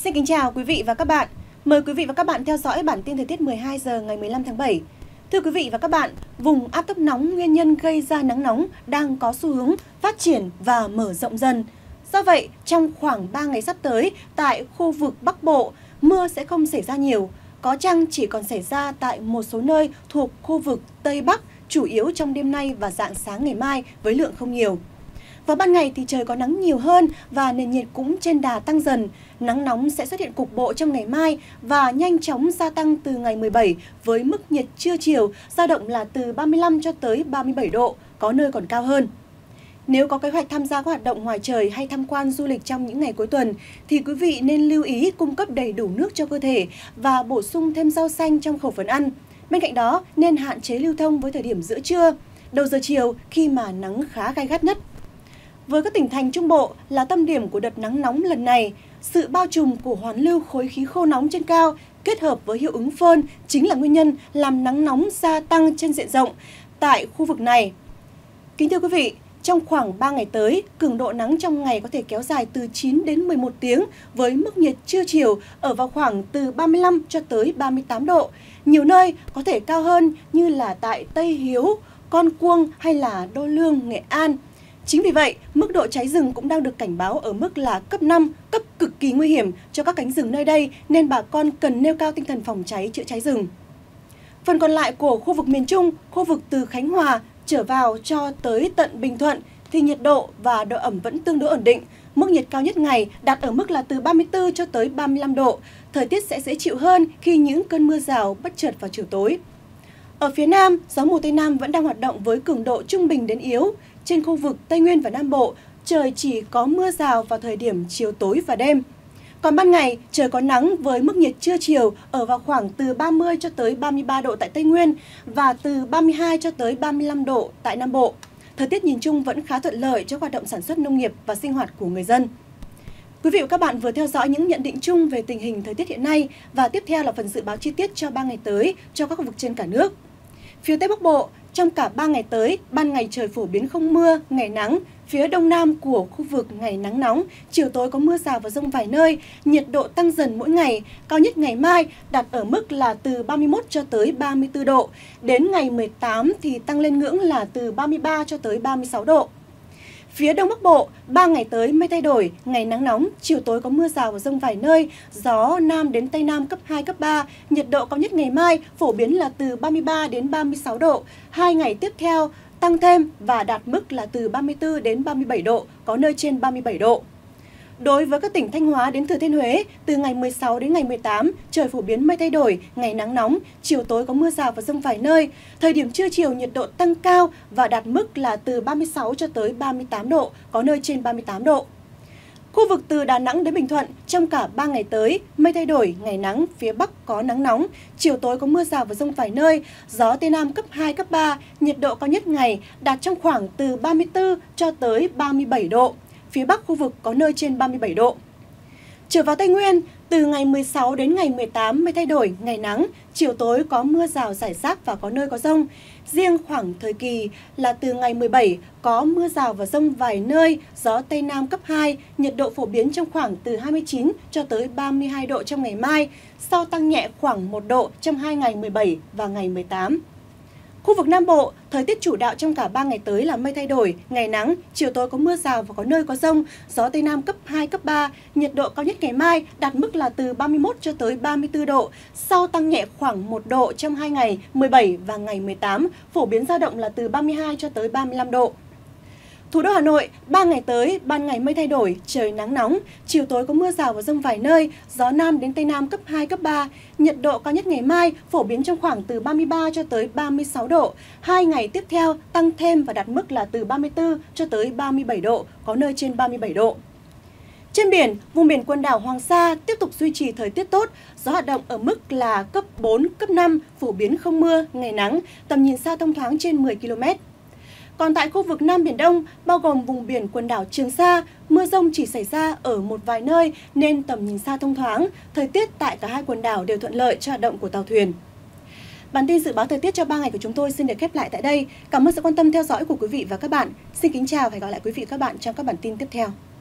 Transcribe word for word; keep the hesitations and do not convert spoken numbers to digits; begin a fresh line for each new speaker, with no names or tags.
Xin kính chào quý vị và các bạn. Mời quý vị và các bạn theo dõi bản tin thời tiết mười hai giờ ngày mười lăm tháng bảy. Thưa quý vị và các bạn, vùng áp thấp nóng nguyên nhân gây ra nắng nóng đang có xu hướng phát triển và mở rộng dần. Do vậy, trong khoảng ba ngày sắp tới, tại khu vực Bắc Bộ, mưa sẽ không xảy ra nhiều. Có chăng chỉ còn xảy ra tại một số nơi thuộc khu vực Tây Bắc, chủ yếu trong đêm nay và rạng sáng ngày mai với lượng không nhiều. Vào ban ngày thì trời có nắng nhiều hơn và nền nhiệt cũng trên đà tăng dần. Nắng nóng sẽ xuất hiện cục bộ trong ngày mai và nhanh chóng gia tăng từ ngày mười bảy với mức nhiệt trưa chiều dao động là từ ba mươi lăm cho tới ba mươi bảy độ, có nơi còn cao hơn. Nếu có kế hoạch tham gia các hoạt động ngoài trời hay tham quan du lịch trong những ngày cuối tuần thì quý vị nên lưu ý cung cấp đầy đủ nước cho cơ thể và bổ sung thêm rau xanh trong khẩu phần ăn. Bên cạnh đó, nên hạn chế lưu thông với thời điểm giữa trưa, đầu giờ chiều khi mà nắng khá gay gắt nhất. Với các tỉnh thành Trung Bộ là tâm điểm của đợt nắng nóng lần này, sự bao trùm của hoàn lưu khối khí khô nóng trên cao kết hợp với hiệu ứng phơn chính là nguyên nhân làm nắng nóng gia tăng trên diện rộng tại khu vực này. Kính thưa quý vị, trong khoảng ba ngày tới, cường độ nắng trong ngày có thể kéo dài từ chín đến mười một tiếng với mức nhiệt trưa chiều ở vào khoảng từ ba mươi lăm cho tới ba mươi tám độ. Nhiều nơi có thể cao hơn như là tại Tây Hiếu, Con Cuông hay là Đô Lương, Nghệ An. Chính vì vậy, mức độ cháy rừng cũng đang được cảnh báo ở mức là cấp năm, cấp cực kỳ nguy hiểm cho các cánh rừng nơi đây nên bà con cần nêu cao tinh thần phòng cháy chữa cháy rừng. Phần còn lại của khu vực miền Trung, khu vực từ Khánh Hòa trở vào cho tới tận Bình Thuận thì nhiệt độ và độ ẩm vẫn tương đối ổn định. Mức nhiệt cao nhất ngày đạt ở mức là từ ba mươi tư cho tới ba mươi lăm độ. Thời tiết sẽ dễ chịu hơn khi những cơn mưa rào bất chợt vào chiều tối. Ở phía Nam, gió mùa Tây Nam vẫn đang hoạt động với cường độ trung bình đến yếu. Trên khu vực Tây Nguyên và Nam Bộ, trời chỉ có mưa rào vào thời điểm chiều tối và đêm. Còn ban ngày, trời có nắng với mức nhiệt trưa chiều ở vào khoảng từ ba mươi cho tới ba mươi ba độ tại Tây Nguyên và từ ba mươi hai cho tới ba mươi lăm độ tại Nam Bộ. Thời tiết nhìn chung vẫn khá thuận lợi cho hoạt động sản xuất nông nghiệp và sinh hoạt của người dân. Quý vị và các bạn vừa theo dõi những nhận định chung về tình hình thời tiết hiện nay và tiếp theo là phần dự báo chi tiết cho ba ngày tới cho các khu vực trên cả nước. Phía Tây Bắc Bộ, trong cả ba ngày tới, ban ngày trời phổ biến không mưa, ngày nắng. Phía Đông Nam của khu vực ngày nắng nóng, chiều tối có mưa rào và dông vài nơi, nhiệt độ tăng dần mỗi ngày, cao nhất ngày mai đạt ở mức là từ ba mươi mốt cho tới ba mươi tư độ. Đến ngày mười tám thì tăng lên ngưỡng là từ ba mươi ba cho tới ba mươi sáu độ. Phía Đông Bắc Bộ, ba ngày tới mây thay đổi, ngày nắng nóng, chiều tối có mưa rào và dông vài nơi, gió Nam đến Tây Nam cấp hai, cấp ba, nhiệt độ cao nhất ngày mai phổ biến là từ ba mươi ba đến ba mươi sáu độ, hai ngày tiếp theo tăng thêm và đạt mức là từ ba mươi tư đến ba mươi bảy độ, có nơi trên ba mươi bảy độ. Đối với các tỉnh Thanh Hóa đến Thừa Thiên Huế, từ ngày mười sáu đến ngày mười tám, trời phổ biến mây thay đổi, ngày nắng nóng, chiều tối có mưa rào và dông vài nơi. Thời điểm trưa chiều nhiệt độ tăng cao và đạt mức là từ ba mươi sáu cho tới ba mươi tám độ, có nơi trên ba mươi tám độ. Khu vực từ Đà Nẵng đến Bình Thuận, trong cả ba ngày tới, mây thay đổi, ngày nắng, phía Bắc có nắng nóng, chiều tối có mưa rào và dông vài nơi, gió Tây Nam cấp hai, cấp ba, nhiệt độ cao nhất ngày đạt trong khoảng từ ba mươi tư cho tới ba mươi bảy độ. Phía Bắc khu vực có nơi trên ba mươi bảy độ. Trở vào Tây Nguyên, từ ngày mười sáu đến ngày mười tám mây thay đổi, ngày nắng, chiều tối có mưa rào rải rác và có nơi có dông. Riêng khoảng thời kỳ là từ ngày mười bảy có mưa rào và dông vài nơi, gió Tây Nam cấp hai, nhiệt độ phổ biến trong khoảng từ hai mươi chín cho tới ba mươi hai độ trong ngày mai, sau tăng nhẹ khoảng một độ trong hai ngày mười bảy và ngày mười tám. Khu vực Nam Bộ, thời tiết chủ đạo trong cả ba ngày tới là mây thay đổi, ngày nắng, chiều tối có mưa rào và có nơi có dông, gió Tây Nam cấp hai, cấp ba, nhiệt độ cao nhất ngày mai đạt mức là từ ba mươi mốt cho tới ba mươi tư độ, sau tăng nhẹ khoảng một độ trong hai ngày mười bảy và ngày mười tám, phổ biến dao động là từ ba mươi hai cho tới ba mươi lăm độ. Thủ đô Hà Nội, ba ngày tới, ban ngày mây thay đổi, trời nắng nóng, chiều tối có mưa rào và dông vài nơi, gió Nam đến Tây Nam cấp hai, cấp ba, nhiệt độ cao nhất ngày mai phổ biến trong khoảng từ ba mươi ba cho tới ba mươi sáu độ, hai ngày tiếp theo tăng thêm và đạt mức là từ ba mươi tư cho tới ba mươi bảy độ, có nơi trên ba mươi bảy độ. Trên biển, vùng biển quần đảo Hoàng Sa tiếp tục duy trì thời tiết tốt, gió hoạt động ở mức là cấp bốn, cấp năm, phổ biến không mưa, ngày nắng, tầm nhìn xa thông thoáng trên mười ki lô mét. Còn tại khu vực Nam Biển Đông, bao gồm vùng biển quần đảo Trường Sa, mưa dông chỉ xảy ra ở một vài nơi nên tầm nhìn xa thông thoáng, thời tiết tại cả hai quần đảo đều thuận lợi cho hoạt động của tàu thuyền. Bản tin dự báo thời tiết cho ba ngày của chúng tôi xin được khép lại tại đây. Cảm ơn sự quan tâm theo dõi của quý vị và các bạn. Xin kính chào và hẹn gặp lại quý vị và các bạn trong các bản tin tiếp theo.